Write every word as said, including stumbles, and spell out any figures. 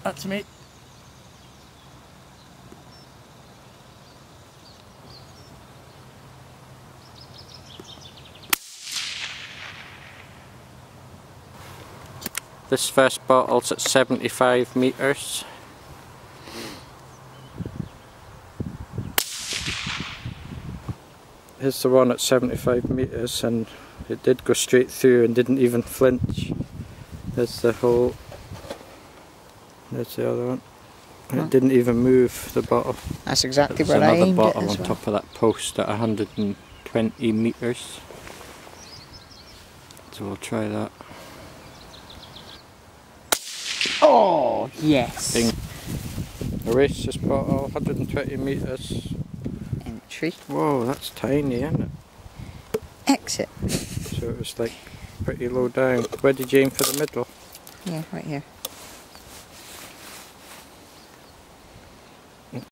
That's me. This first bottle's at seventy-five metres. Here's the one at seventy-five metres, and it did go straight through and didn't even flinch. There's the hole. There's the other one. It huh. didn't even move, the bottle. That's exactly where I aimed it as well. There's another bottle on top of that post at one hundred twenty metres. So we'll try that. Oh, yes! Bing. Erase this bottle, one hundred twenty metres. Entry. Whoa, that's tiny, isn't it? Exit. So it was like pretty low down. Where did you aim for the middle? Yeah, right here.